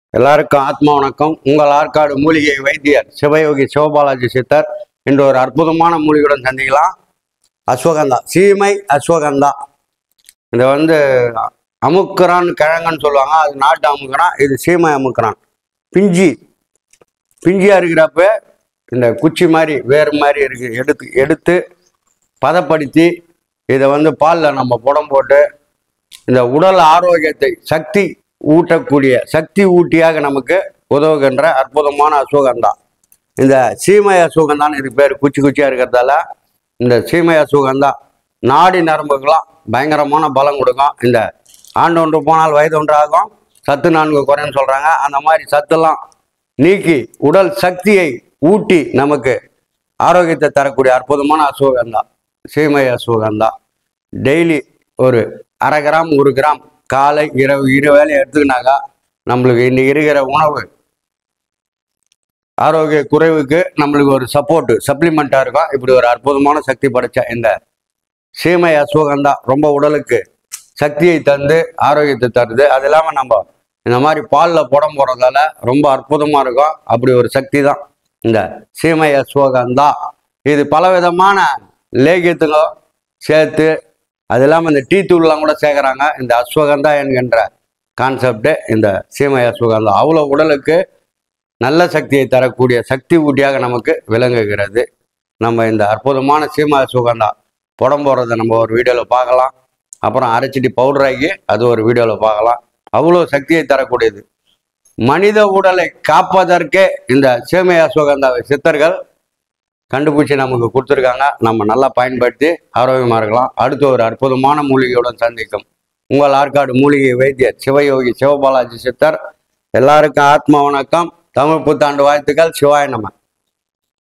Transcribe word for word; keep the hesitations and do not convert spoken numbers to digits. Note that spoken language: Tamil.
எல்லாருக்கும் ஆத்மா வணக்கம். உங்கள் ஆற்காடு மூலிகை வைத்தியர் சிவயோகி சிவபாலாஜி சித்தர் என்ற ஒரு அற்புதமான மூலிகையுடன் சந்திக்கலாம். அஸ்வகந்தா, சீமை அஸ்வகந்தா. இதை வந்து அமுக்குறான் கிழங்குன்னு சொல்லுவாங்க. அது நாட்டு அமுக்குறான், இது சீமை அமுக்குறான். பிஞ்சி பிஞ்சியா இருக்கிறப்ப இந்த குச்சி மாதிரி வேறு மாதிரி இருக்கு எடுத்து எடுத்து பதப்படுத்தி இதை வந்து பாலில் நம்ம புடம் போட்டு இந்த உடல் ஆரோக்கியத்தை சக்தி ஊட்டக்கூடிய சக்தி ஊட்டியாக நமக்கு உதவுகின்ற அற்புதமான அஸ்வகந்தா. இந்த சீமை அஸ்வகந்தான்னு இதுக்கு பேர். குச்சி குச்சியாக இருக்கிறதால இந்த சீமை அஸ்வகந்தா நாடி நரம்புக்கெல்லாம் பயங்கரமான பலம் கொடுக்கும். இந்த ஆண்டு ஒன்று போனால் வயது ஒன்று ஆகும், சத்து நான்கு குறைன்னு சொல்கிறாங்க. அந்த மாதிரி சத்தெல்லாம் நீக்கி உடல் சக்தியை ஊட்டி நமக்கு ஆரோக்கியத்தை தரக்கூடிய அற்புதமான அஸ்வகந்தா சீமை அஸ்வகந்தா. டெய்லி ஒரு அரை கிராம் ஒரு கிராம் காலை இரவு இரு வேலை எடுத்துக்கினாக்கா நம்மளுக்கு இன்னைக்கு இருக்கிற உணவு ஆரோக்கிய குறைவுக்கு நம்மளுக்கு ஒரு சப்போர்ட்டு சப்ளிமெண்ட்டாக இருக்கும். இப்படி ஒரு அற்புதமான சக்தி படைச்ச இந்த சீமை அஸ்வகந்தா ரொம்ப உடலுக்கு சக்தியை தந்து ஆரோக்கியத்தை தருது. அது இல்லாமல் நம்ம இந்த மாதிரி பாலில் புடம் போடுறதால ரொம்ப அற்புதமாக இருக்கும். அப்படி ஒரு சக்தி தான் இந்த சீமை அஸ்வகந்தா. இது பல விதமான லேகியத்துங்க சேர்த்து, அது இல்லாமல் இந்த டீ தூள்லாம் கூட சேர்க்குறாங்க. இந்த அஸ்வகந்தா என்கின்ற கான்செப்டு இந்த சீமை அஸ்வகந்தா அவ்வளோ உடலுக்கு நல்ல சக்தியை தரக்கூடிய சக்தி ஊட்டியாக நமக்கு விளங்குகிறது. நம்ம இந்த அற்புதமான சீமை அஸ்வகந்தா புடம் போடுறதை நம்ம ஒரு வீடியோவில் பார்க்கலாம். அப்புறம் அரைச்சிட்டு பவுடராகி அது ஒரு வீடியோவில் பார்க்கலாம். அவ்வளோ சக்தியை தரக்கூடியது. மனித உடலை காப்பதற்கே இந்த சீமை அஸ்வகந்தாவை சித்தர்கள் கண்டுபிடிச்சி நமக்கு கொடுத்துருக்காங்க. நம்ம நல்லா பயன்படுத்தி ஆரோக்கியமாக இருக்கலாம். அடுத்த ஒரு அற்புதமான மூலிகையுடன் சந்திக்கும் உங்கள் ஆற்காடு மூலிகை வைத்தியர் சிவயோகி சிவபாலாஜி சித்தர். எல்லாருக்கும் ஆத்மா வணக்கம். தமிழ் புத்தாண்டு வாழ்த்துக்கள். சிவாய நம.